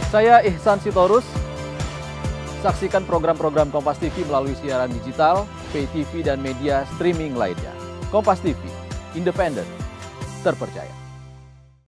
Saya Ihsan Sitorus. Saksikan program-program Kompas TV melalui siaran digital, pay TV, dan media streaming lainnya. Kompas TV, independen, terpercaya.